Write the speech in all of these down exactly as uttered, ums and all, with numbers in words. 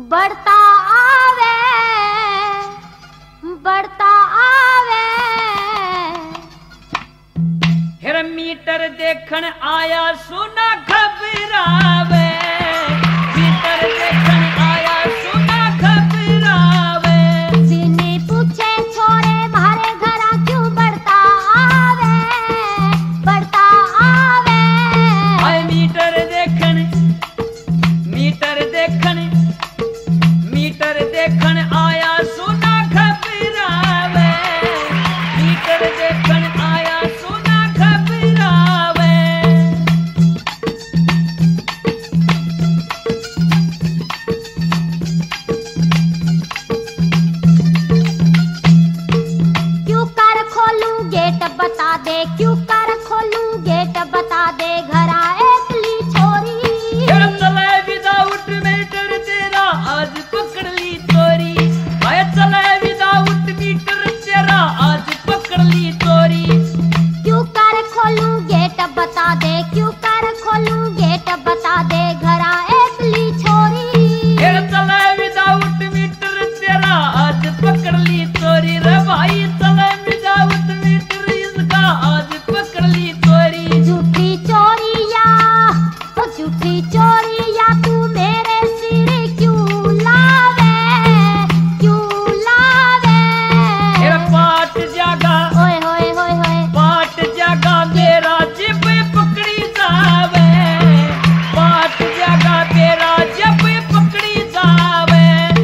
बढ़ता आवे बढ़ता आवे। हेर मीटर देखण आया सुना घबरावे, मीटर देखण आया सुना घबरावे। बिने पूछे छोरे मारे घरा क्यों बढ़ता आवे बढ़ता आवे। हाय मीटर देखण मीटर देखण मीटर देखण आया सुना घबरावे, मीटर देखण आया सुना घबरावे। क्यों कर खोलूं गेट बता दे, क्यों कर खोलूं गेट बता दे, घरा एकली छोरी। हेर चले विदाउट मीटर तेरा आज पकड़ ली चोरी, हाय चले विदाउट मीटर तेरा आज पकड़ ली चोरी। क्यों कर खोलूं गेट बता दे, क्यों कर खोलूं गेट बता दे, घरा एकली छोरी। हेर चले विदाउट मीटर तेरा आज पकड़ ली चोरी रे भाई, चले विदाउट मीटर इसका आज पकड़ ली चोरी। झूठी चोरिया ओ झूठी चोरिया तू मेरे सिर क्यों लावे क्यों लावे। हेर पाट जागा ओए होए होए होए पाट जागा मेरा जिब पकड़ी जावे, पाट जागा मेरा जब पकड़ी जावे।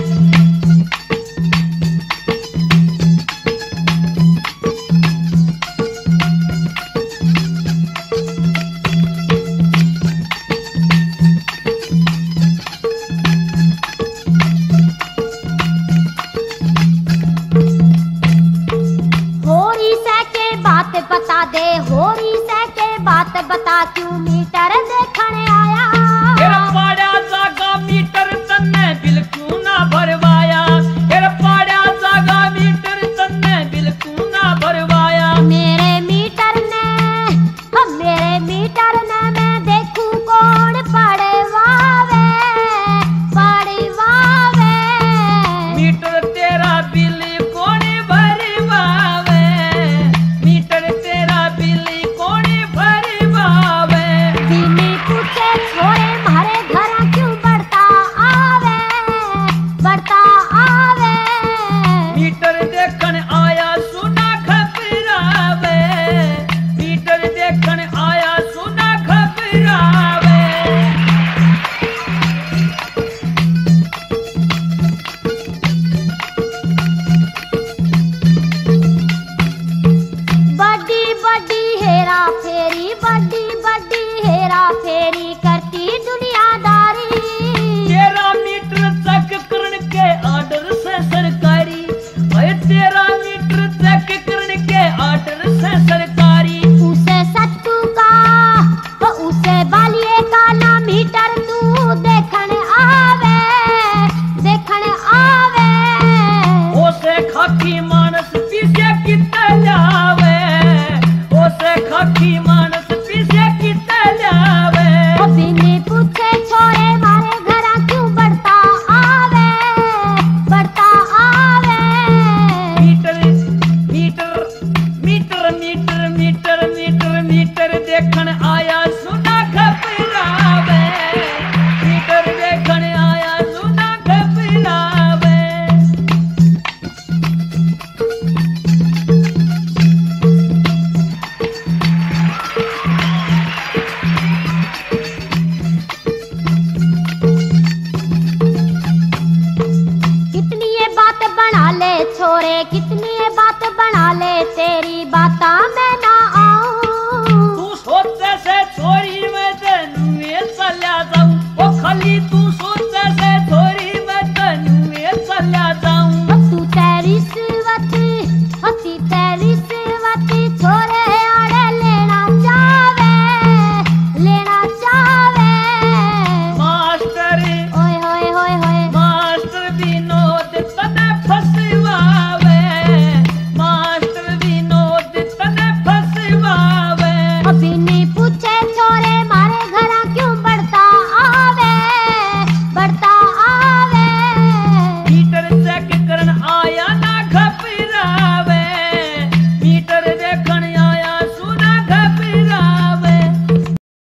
होरी से के बात बता दे, होरी से के बात बता, क्यों मीटर देखने आया। हेर पाड़ा जागा मीटर तन्ने बिल्कुल ना भरवाया, हेर पाड़ा जागा मीटर तन्ने बिल्कुल ना भरवाया। मेरे मीटर ने ओ मेरे मीटर ने मैं देखूं कौन पड़वावे पड़वावे। मीटर तेरा बिल कौन भरवावे, मीटर तेरा बिल कौन भरवावे। बिनी पूछे छोरे मारे घरा क्यों बढ़ता आवे बढ़ता आवे। मीटर देखण आया सुना घबरावे, मीटर देखण आया सुना घबरावे। बड़ी बड़ी हेरा